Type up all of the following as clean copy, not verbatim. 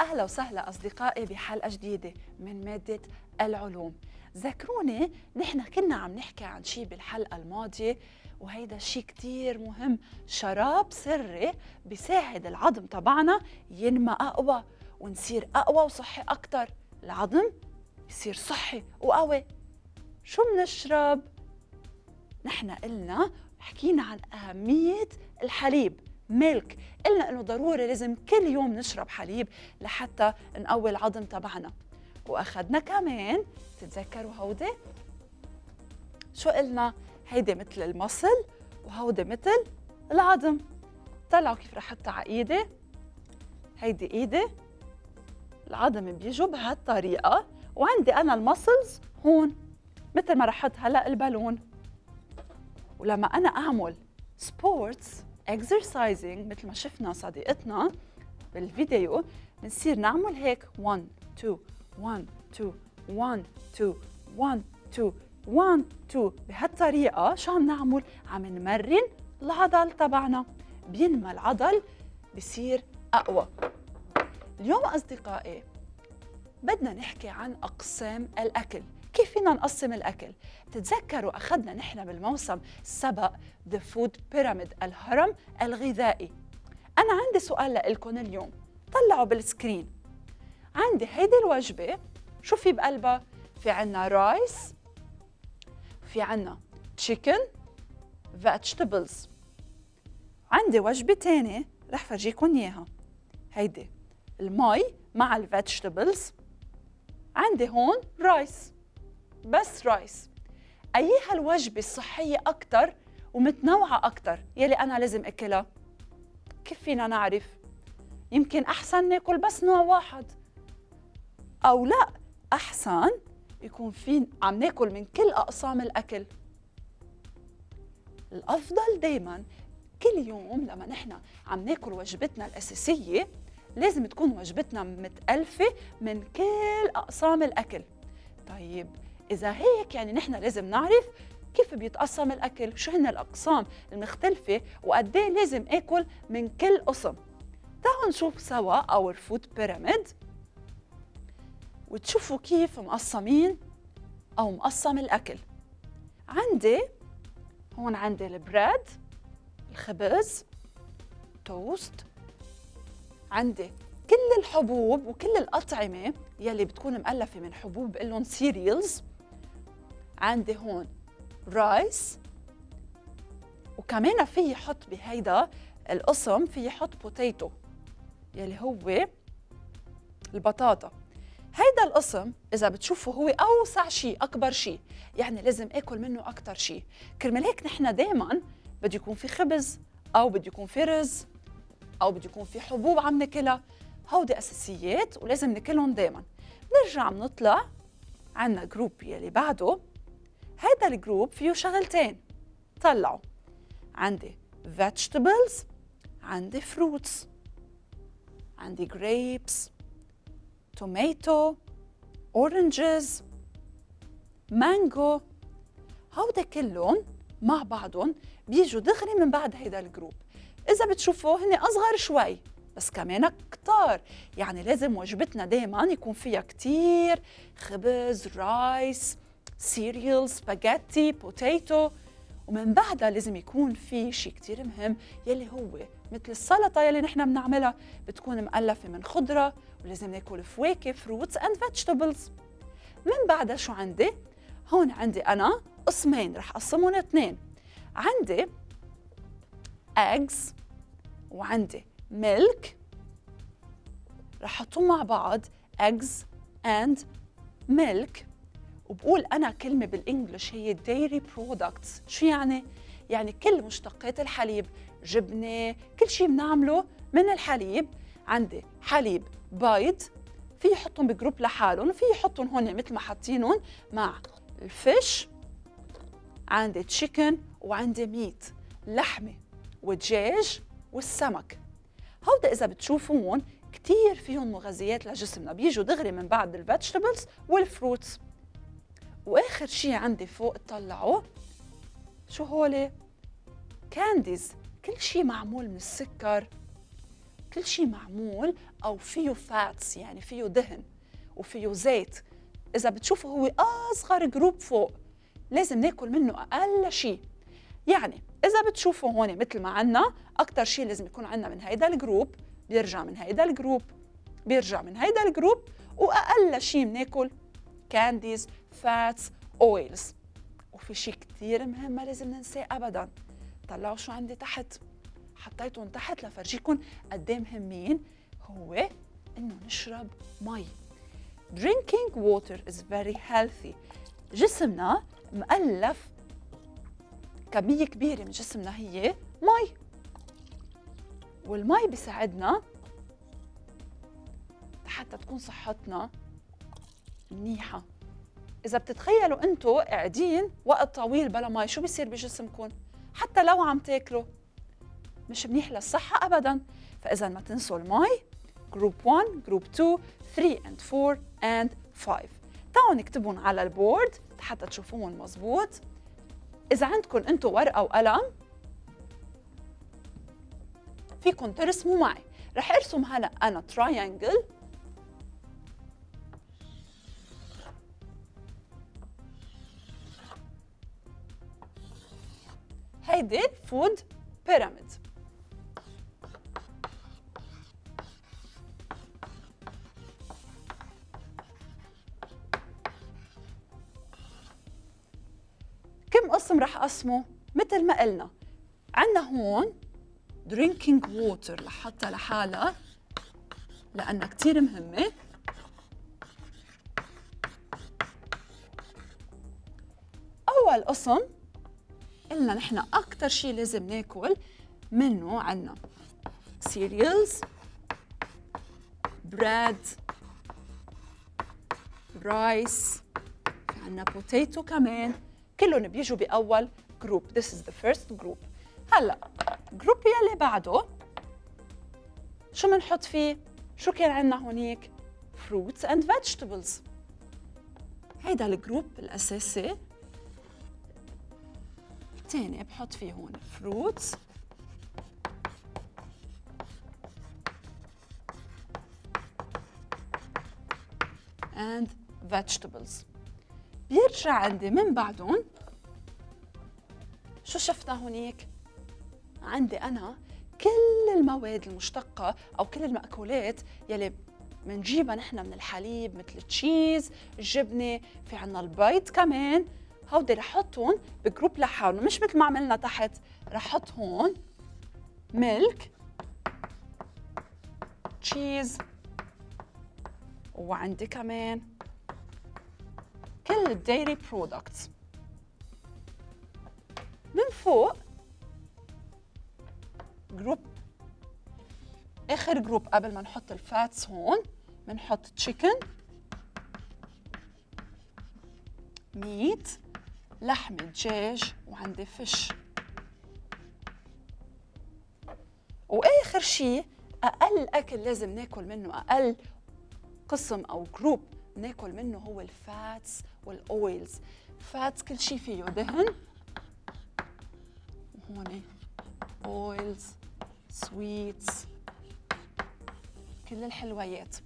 أهلا وسهلا أصدقائي بحلقة جديدة من مادة العلوم. ذكروني نحن كنا عم نحكي عن شيء بالحلقة الماضية، وهيدا شيء كتير مهم. شراب سري بيساعد العظم تبعنا ينمى أقوى ونصير أقوى وصحي أكتر. العظم يصير صحي وقوي. شو منشرب؟ نحن قلنا حكينا عن أهمية الحليب، ميلك. قلنا إنه ضروري لازم كل يوم نشرب حليب لحتى نقوي العظم تبعنا. وأخذنا كمان، تتذكروا هودي؟ شو قلنا؟ هيدي مثل المصل وهودي مثل العظم. طلعوا كيف رح أحطها على إيدي. هيدي إيدي، العظم بيجوا بهالطريقة، وعندي أنا المسلز هون مثل ما رح أحط هلأ البالون. ولما أنا أعمل سبورتس exercising مثل ما شفنا صديقتنا بالفيديو، بنصير نعمل هيك 1 2 1 2 1 2 1 2 1 2 بهالطريقة. شو عم نعمل؟ عم نمرن العضل تبعنا، بينمى العضل، بصير أقوى. اليوم أصدقائي بدنا نحكي عن أقسام الأكل. كيف فينا نقسم الأكل؟ تتذكروا أخذنا نحن بالموسم السبق The Food Pyramid، الهرم الغذائي. أنا عندي سؤال لكم اليوم، طلعوا بالسكرين. عندي هيدي الوجبة، شو في بقلبها؟ في عنا رايس، في عنا chicken vegetables. عندي وجبة تانية رح فرجيكم إياها، هيدي المي مع الفيجيتابلز. عندي هون رايس، بس رايس. أيها الوجبة الصحية أكتر ومتنوعة أكتر يلي أنا لازم أكلها؟ كيف فينا نعرف؟ يمكن أحسن ناكل بس نوع واحد، أو لا، أحسن يكون في عم ناكل من كل أقسام الأكل. الأفضل دايماً كل يوم لما نحن عم ناكل وجبتنا الأساسية لازم تكون وجبتنا متألفة من كل أقسام الأكل. طيب إذا هيك يعني نحن لازم نعرف كيف بيتقسم الأكل، شو هن الأقسام المختلفة، وقد ايه لازم آكل من كل قسم. تعالوا نشوف سوا اور فود بيراميد وتشوفوا كيف مقسمين أو مقسم الأكل. عندي هون عندي البريد، الخبز، توست. عندي كل الحبوب وكل الأطعمة يلي بتكون مألفة من حبوب بقلن سيريالز. عندي هون رايس، وكمان في حط بهيدا القسم في حط بوتيتو يلي هو البطاطا. هيدا القسم إذا بتشوفوا هو أوسع شيء، أكبر شيء، يعني لازم آكل منه أكتر شيء. كرمال هيك نحن دايماً بده يكون في خبز، أو بده يكون في رز، أو بده يكون في حبوب عم ناكلها. هودي أساسيات ولازم ناكلهم دايماً. بنرجع بنطلع عنا جروب يلي بعده. هيدا الجروب فيه شغلتين، طلعوا. عندي vegetables، عندي fruits، عندي grapes، tomato، oranges، mango. هودا كلهم مع بعضهم بيجوا دغري من بعد هيدا الجروب. إذا بتشوفوا هن أصغر شوي بس كمان كتار، يعني لازم وجبتنا دايما يكون فيها كتير خبز، رايس، سيريال، سباجيتي، بوتيتو. ومن بعدها لازم يكون في شيء كتير مهم يلي هو مثل السلطة يلي نحن بنعملها، بتكون مألفة من خضرة، ولازم ناكل فواكه، fruits and vegetables. من بعدها شو عندي؟ هون عندي أنا قسمين رح أقسمهم اثنين. عندي eggs وعندي milk، رح أحطهم مع بعض eggs and milk. وبقول أنا كلمة بالإنجليش هي dairy products. شو يعني؟ يعني كل مشتقات الحليب، جبنة، كل شيء بنعمله من الحليب. عندي حليب بيض، في يحطهم بجروب لحالهم، وفي يحطهم هون مثل ما حاطينهم مع الفيش. عندي تشيكن وعندي ميت، لحمة ودجاج والسمك. هودا إذا بتشوفون كتير فيهم مغذيات لجسمنا، بيجوا دغري من بعد الفيجيتابلز والفروتس. وآخر شي عندي فوق طلعوا شو هولي؟ كانديز، كل شي معمول من السكر، كل شيء معمول أو فيه فاتس، يعني فيه دهن وفيه زيت، إذا بتشوفوا هو أصغر جروب فوق لازم ناكل منه أقل شيء. يعني إذا بتشوفوا هون مثل ما عنا أكتر شيء لازم يكون عنا من هيدا الجروب، بيرجع من هيدا الجروب، بيرجع من هيدا الجروب، وأقل شيء بناكل كانديز، فاتس، أويلز. وفي شيء كتير مهم ما لازم ننساه أبداً. طلعوا شو عندي تحت، حطيتهم تحت لفرجيكم قد ايه مهمين، هو إنه نشرب مي. Drinking water is very healthy. جسمنا مؤلف كمية كبيرة من جسمنا هي مي، والمي بيساعدنا حتى تكون صحتنا منيحة. إذا بتتخيلوا أنتوا قاعدين وقت طويل بلا مي شو بيصير بجسمكم؟ حتى لو عم تاكلوا مش منيح للصحة أبداً. فإذا ما تنسوا المي. جروب 1 جروب 2 3 and 4 and 5. تعالوا نكتبهم على البورد حتى تشوفوهم مزبوط. إذا عندكم أنتوا ورقة وقلم فيكم ترسموا معي. رح أرسم هلأ أنا تراينجل، هيدي فود بيراميد. كم قسم رح أقسمه؟ مثل ما قلنا عنا هون drinking water لحطها لحالها لأنها كتير مهمة. أول قسم قلنا نحن أكتر شي لازم ناكل منه عنا cereals، bread، rice، عنا potato كمان، كلهم بيجوا بأول جروب. This is the first group. هلأ جروب يلي بعده شو منحط فيه؟ شو كان عنا هونيك؟ fruits and vegetables. هيدا الجروب الأساسي. الثاني بحط فيه هون fruits and vegetables. بيرجع عندي من بعدهم شو شفنا هونيك؟ عندي أنا كل المواد المشتقة أو كل المأكولات يلي منجيبها نحن من الحليب، مثل التشيز، الجبنة، في عنا البيض كمان. هودي رح حطهم بجروب لحالهم، مش مثل ما عملنا تحت. رح حط هون ميلك، تشيز، وعندي كمان كل الديري برودكتس. من فوق جروب، آخر جروب قبل ما نحط الفاتس هون بنحط تشيكن، ميت، لحمة دجاج، وعندي فيش. وآخر شيء أقل أكل لازم ناكل منه، أقل قسم أو جروب ناكل منه هو الفاتس والأويلز. فاتس كل شيء فيه دهن، وهون أويلز، سويتس، كل الحلويات.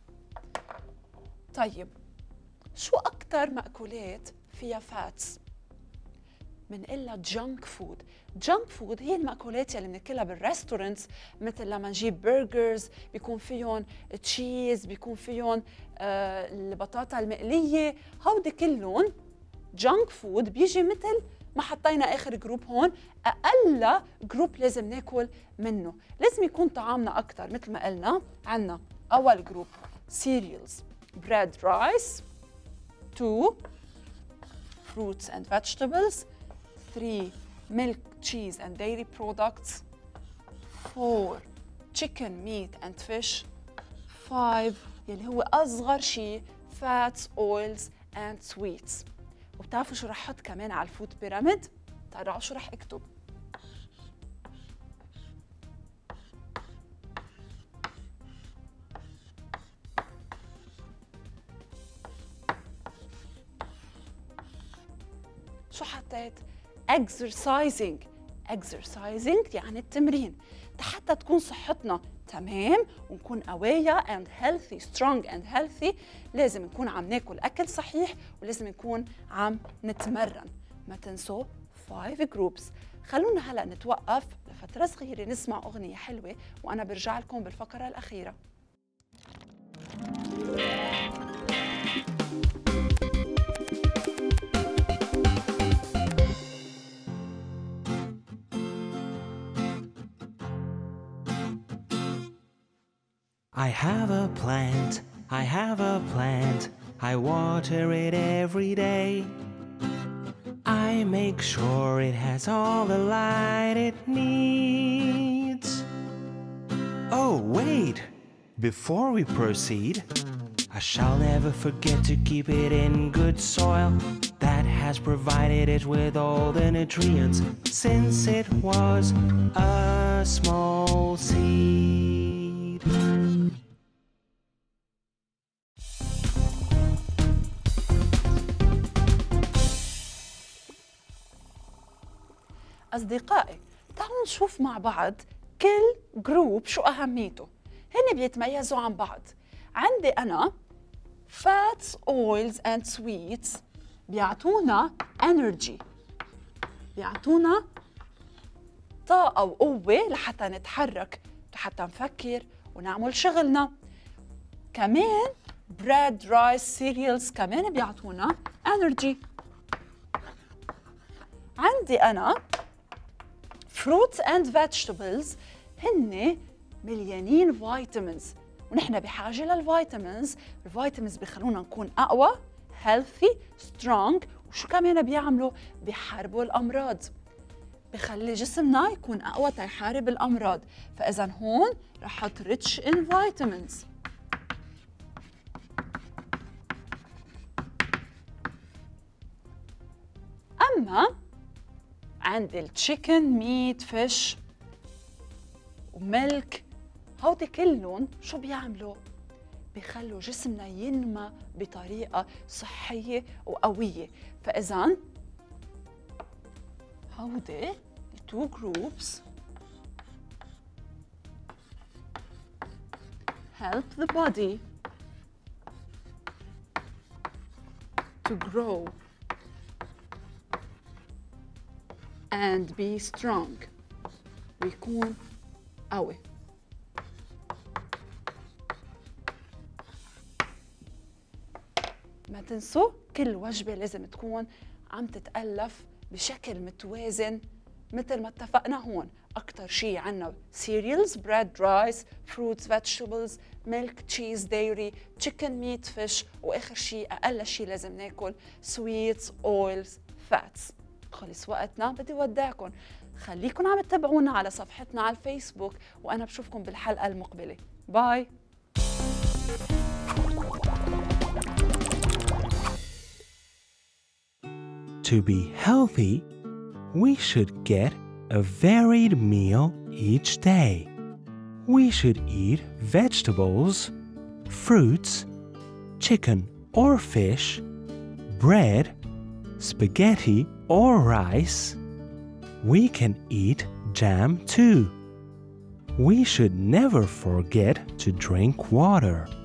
طيب شو أكتر مأكولات فيها فاتس؟ منقلها جانك فود. جانك فود هي المأكولات يلي بناكلها بالريستورانتس، مثل لما نجيب برجرز بيكون فيهم تشيز، بيكون فيهم البطاطا المقلية. هودي كلهم جانك فود. بيجي مثل ما حطينا آخر جروب هون، أقل جروب لازم ناكل منه. لازم يكون طعامنا أكتر مثل ما قلنا. عنا أول جروب cereals، bread، rice. 2 fruits and vegetables. 3 milk, cheese and dairy products. 4 chicken, meat and fish. 5 يلي هو أصغر شيء fats, oils and sweets. وبتعرفوا شو رح أحط كمان على الفود بيراميد؟ تعرفوا شو رح أكتب؟ شو حطيت؟ exercising. exercising يعني التمرين، حتى تكون صحتنا تمام، ونكون قوية and healthy strong and healthy. لازم نكون عم ناكل أكل صحيح ولازم نكون عم نتمرن. ما تنسوا 5 groups. خلونا هلأ نتوقف لفترة صغيرة نسمع أغنية حلوة وأنا برجع لكم بالفقرة الأخيرة. I have a plant, I have a plant, I water it every day. I make sure it has all the light it needs. Oh, wait! Before we proceed, I shall never forget to keep it in good soil that has provided it with all the nutrients since it was a small seed. أصدقائي، تعالوا نشوف مع بعض كل جروب شو أهميته. هن بيتميزوا عن بعض. عندي أنا fats, oils and sweets بيعطونا energy، بيعطونا طاقة وقوة لحتى نتحرك، لحتى نفكر ونعمل شغلنا. كمان bread, rice, cereals كمان بيعطونا energy. عندي أنا fruits and vegetables هن مليانين فيتامينز، ونحن بحاجة للفيتامينز. الفيتامينز بيخلونا نكون أقوى healthy strong، وشو كمان بيعملوا؟ بيحاربوا الأمراض، بخلي جسمنا يكون أقوى تيحارب الأمراض. فإذا هون رح أحط rich in vitamins. أما عندي التشيكن، ميت، فيش وملك، هودي كلهم شو بيعملوا؟ بيخلوا جسمنا ينمى بطريقة صحية وقوية. فإذا هودي two groups help the body to grow and be strong، ويكون قوي. ما تنسوا كل وجبة لازم تكون عم تتألف بشكل متوازن مثل ما اتفقنا هون. أكتر شيء عنا cereals, bread, rice, fruits, vegetables, milk, cheese, dairy, chicken, meat, fish، وآخر شيء أقل شيء لازم ناكل sweets, oils, fats. خلص وقتنا، بدي ودعكم. خليكن عم تتابعونا على صفحتنا على الفيسبوك، وأنا بشوفكم بالحلقة المقبلة. باي. To be healthy, we should get a varied meal each day. We should eat vegetables, fruits, chicken or fish, bread, spaghetti or rice. We can eat jam too. We should never forget to drink water.